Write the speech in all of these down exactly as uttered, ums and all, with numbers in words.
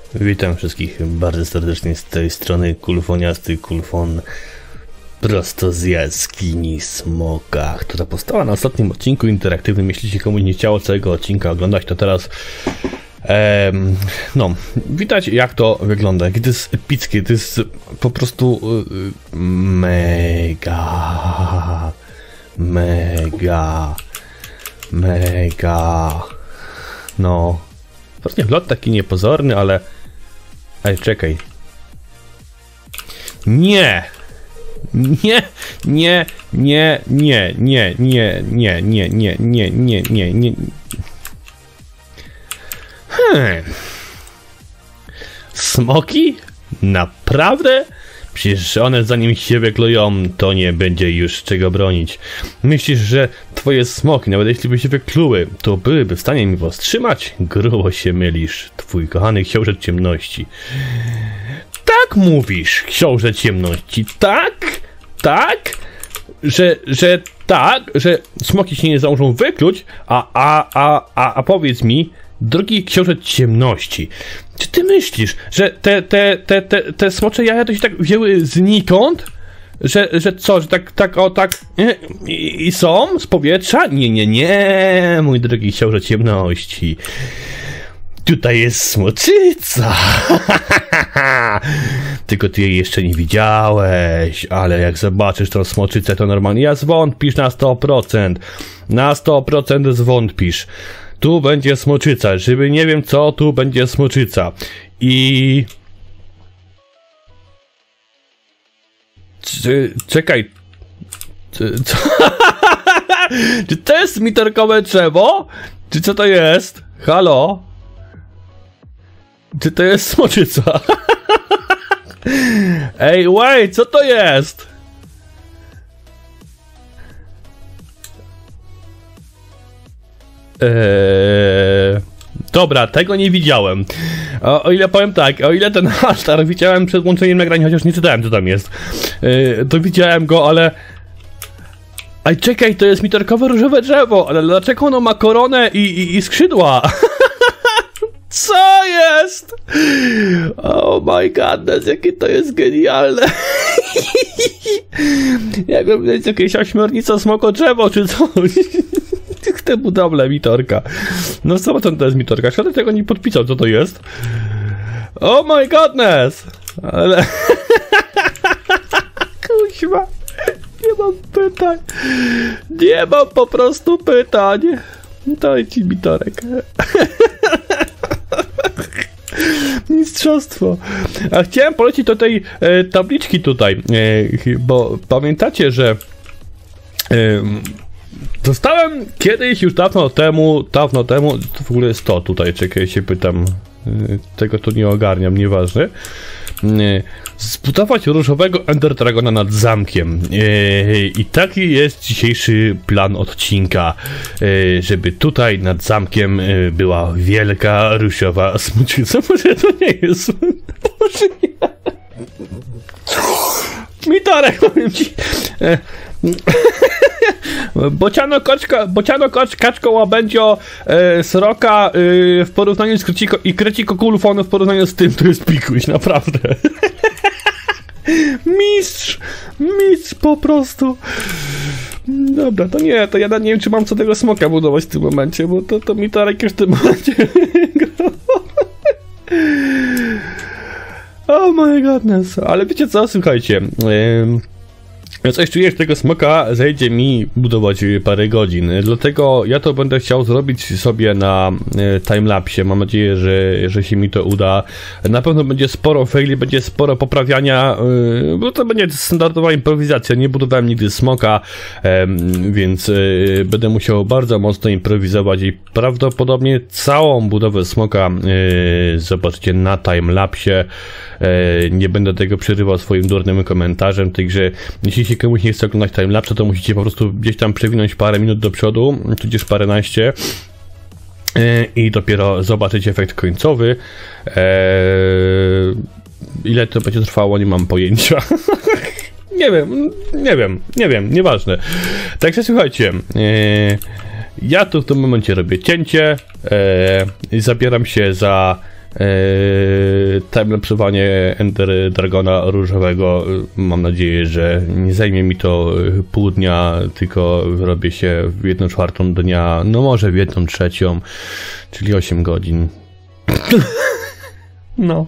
Witam wszystkich bardzo serdecznie z tej strony Kulfoniasty Kulfon, prosto z jaskini smoka, która powstała na ostatnim odcinku interaktywnym. Jeśli się komuś nie chciało całego odcinka oglądać, to teraz em, no, widać jak to wygląda, jakie to jest epickie, to jest po prostu y, mega, mega, mega, no, właśnie wlot taki niepozorny, ale Ej, czekaj. Nie! Nie! Nie! Nie! Nie! Nie! Nie! Nie! Nie! Nie! Nie! Nie! Nie! Nie! Hmm. Smoki? Naprawdę? Przecież one zanim się wyklują, to nie będzie już czego bronić. Myślisz, że twoje smoki, nawet jeśli by się wykluły, to byłyby w stanie mi powstrzymać? Grubo się mylisz, twój kochany książę ciemności. Tak mówisz, książę ciemności, tak? Tak? Że, że tak, że smoki się nie zdążą wykluć, a, a, a, a, a powiedz mi, drogi książę ciemności, czy ty myślisz, że te, te, te, te, te smocze jaja to się tak wzięły znikąd? Że, że co, że tak, tak, o tak i, i są z powietrza? Nie, nie, nie, mój drogi książę ciemności. Tutaj jest smoczyca. Tylko ty jej jeszcze nie widziałeś, ale jak zobaczysz tą smoczycę, to normalnie ja zwątpisz na sto procent. Na sto procent zwątpisz. Tu będzie smoczyca, żeby nie wiem co, tu będzie smoczyca. I... Czy, czekaj. Czy, co? Czy to jest mitorkowe drzewo? Czy co to jest? Halo? Czy to jest smoczyca? Ej, wait, co to jest? Eee... Dobra, tego nie widziałem. O, o ile powiem tak, o ile ten altar widziałem przed włączeniem nagrania, chociaż nie czytałem co tam jest, yy, to widziałem go, ale... Aj, czekaj, to jest mitorkowe różowe drzewo, ale dlaczego ono ma koronę i, i, i skrzydła? Co jest? Oh my godness, jakie to jest genialne. Jakby to jest jakieś ośmiornica smoko drzewo czy coś. Te budowle mitorka. No co to jest mitorka? Szkoda tego nie podpisał, co to jest. Oh my godness! Ale... Kuźwa. Nie mam pytań. Nie mam po prostu pytań. Daj ci mitorek. Mistrzostwo. A chciałem polecić do tej e, tabliczki tutaj, e, bo pamiętacie, że e, dostałem kiedyś, już dawno temu, dawno temu, to w ogóle jest to tutaj, czekaj, się pytam, tego tu nie ogarniam, nieważne, zbudować różowego Ender Dragona nad zamkiem. I taki jest dzisiejszy plan odcinka, żeby tutaj nad zamkiem była wielka różowa smoczyca. Może to nie jest, może nie. Mitorek, powiem ci. Bociano koczka, bociano kocz, kaczko łabędzio, e, sroka e, w porównaniu z kreciko, i kreciko kulfonu w porównaniu z tym, to jest pikuś, naprawdę. Mistrz, mistrz po prostu. Dobra, to nie, to ja nie wiem, czy mam co tego smoka budować w tym momencie, bo to, to mi Tarek już w tym momencie grał. Oh my godness, ale wiecie co, słuchajcie, yy... Ja coś czuję, że tego smoka zejdzie mi budować parę godzin, dlatego ja to będę chciał zrobić sobie na e, timelapsie. Mam nadzieję, że, że się mi to uda. Na pewno będzie sporo faili, będzie sporo poprawiania, e, bo to będzie standardowa improwizacja. Nie budowałem nigdy smoka, e, więc e, będę musiał bardzo mocno improwizować i prawdopodobnie całą budowę smoka e, zobaczycie na timelapsie. E, nie będę tego przerywał swoim durnym komentarzem, także jeśli się komuś nie chce oglądać timelapse, to musicie po prostu gdzieś tam przewinąć parę minut do przodu, tudzież paręnaście e, i dopiero zobaczyć efekt końcowy. E, ile to będzie trwało, nie mam pojęcia. Nie wiem, nie wiem, nie wiem, nieważne. Także słuchajcie, e, ja tu w tym momencie robię cięcie e, i zabieram się za Eee, timelepsowanie Ender Dragona różowego, mam nadzieję, że nie zajmie mi to pół dnia, tylko robię się w jedną czwartą dnia, no może w jedną trzecią, czyli osiem godzin. No.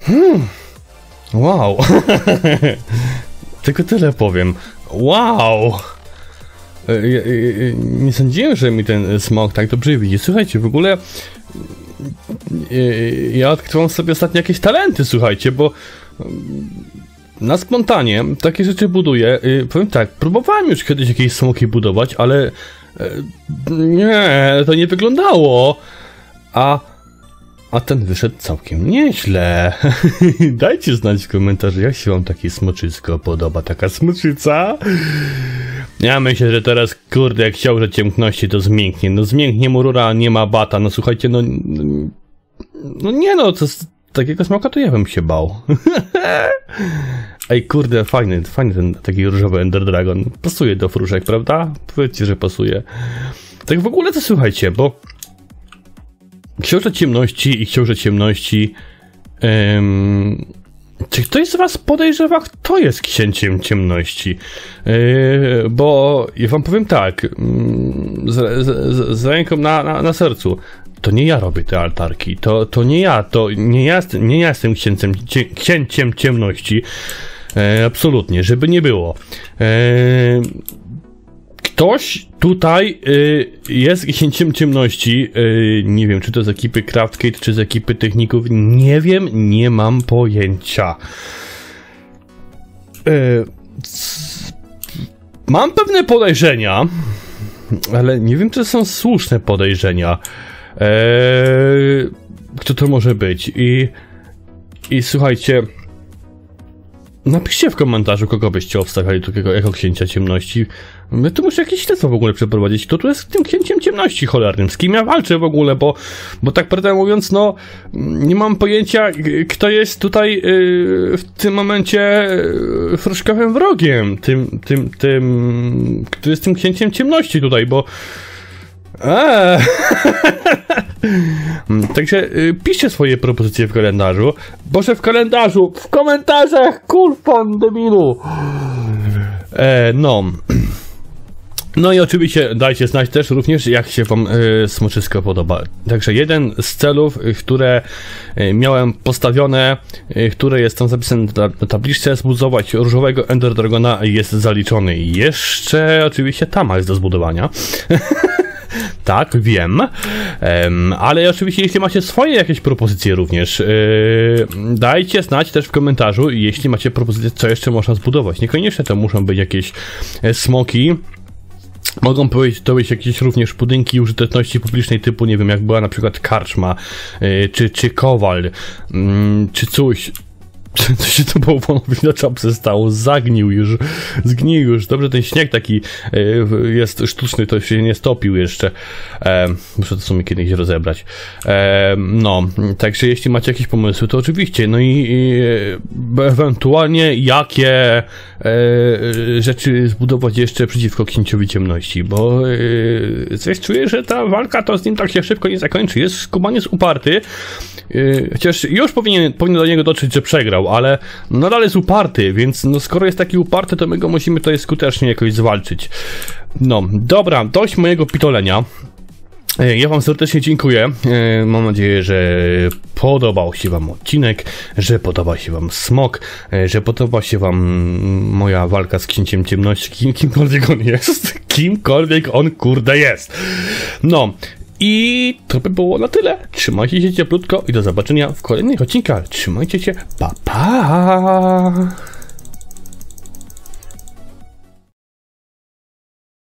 Hmm. Wow. Tylko tyle powiem. Wow. Nie sądziłem, że mi ten smok tak dobrze widzi. Słuchajcie, w ogóle ja odkrywam sobie ostatnio jakieś talenty, słuchajcie, bo na spontanie takie rzeczy buduję. Powiem tak, próbowałem już kiedyś jakieś smoki budować, ale nie, to nie wyglądało. A A ten wyszedł całkiem nieźle. Dajcie znać w komentarzu, jak się wam takie smoczysko podoba, taka smoczyca. Ja myślę, że teraz, kurde, jak książę ciemności, to zmięknie. No zmięknie mu rura, nie ma bata. No słuchajcie, no... No nie no, to z takiego smoka to ja bym się bał. Ej, kurde, fajny, fajny ten taki różowy Ender Dragon. Pasuje do wróżek, prawda? Powiedzcie, że pasuje. Tak w ogóle to słuchajcie, bo... Książę ciemności i książę ciemności... Um, czy ktoś z was podejrzewa, kto jest księciem ciemności? Yy, bo ja wam powiem tak, z, z, z ręką na, na, na sercu, to nie ja robię te altarki, to, to nie ja, to nie ja, nie ja jestem księciem, cie, księciem ciemności, yy, absolutnie, żeby nie było. Yy, Ktoś tutaj y, jest księciem ciemności, y, nie wiem, czy to z ekipy Craftcade, czy z ekipy techników, nie wiem, nie mam pojęcia. Y, c, mam pewne podejrzenia, ale nie wiem, czy są słuszne podejrzenia. Y, kto to może być? I, i słuchajcie... Napiszcie w komentarzu, kogo byście obstawiali takiego jako księcia ciemności. My tu muszę jakieś śledztwo w ogóle przeprowadzić. Kto tu jest tym księciem ciemności cholernym? Z kim ja walczę w ogóle? Bo, bo tak prawdę mówiąc, no nie mam pojęcia, kto jest tutaj yy, w tym momencie yy, fruszkowym wrogiem. Tym, tym, tym... Kto jest tym księciem ciemności tutaj, bo... Eee. Także y, piszcie swoje propozycje w kalendarzu. Boże, w kalendarzu, w komentarzach, kurwa, debilu. E, no. No i oczywiście dajcie znać też również, jak się wam y, smoczysko podoba. Także jeden z celów, które y, miałem postawione, y, które jest tam zapisane na, na tabliczce, zbudować różowego Ender Dragona, jest zaliczony. Jeszcze oczywiście tama jest do zbudowania. Tak, wiem, um, ale oczywiście jeśli macie swoje jakieś propozycje również, yy, dajcie znać też w komentarzu, jeśli macie propozycje, co jeszcze można zbudować. Niekoniecznie to muszą być jakieś e, smoki, mogą być to być jakieś również budynki użyteczności publicznej typu, nie wiem, jak była na przykład karczma, yy, czy, czy kowal, yy, czy coś. Co się to bałwanowi na czapce stało? Zagnił już, zgnił już. Dobrze, ten śnieg taki y, jest sztuczny, to się nie stopił jeszcze. E, muszę to sobie kiedyś rozebrać. E, no, także jeśli macie jakieś pomysły, to oczywiście. No i, i ewentualnie jakie e, rzeczy zbudować jeszcze przeciwko księciowi ciemności, bo e, coś czuję, że ta walka to z nim tak się szybko nie zakończy. Jest skubaniec uparty, e, chociaż już powinien, powinien do niego dotrzeć, że przegrał, ale nadal jest uparty, więc no skoro jest taki uparty, to my go musimy tutaj skutecznie jakoś zwalczyć. No, dobra, dość mojego pitolenia. Ja wam serdecznie dziękuję. Mam nadzieję, że podobał się wam odcinek, że podoba się wam smok, że podoba się wam moja walka z księciem ciemności, kim, kimkolwiek on jest. Kimkolwiek on kurde jest. No. I to by było na tyle. Trzymajcie się cieplutko i do zobaczenia w kolejnych odcinkach. Trzymajcie się. Pa, pa!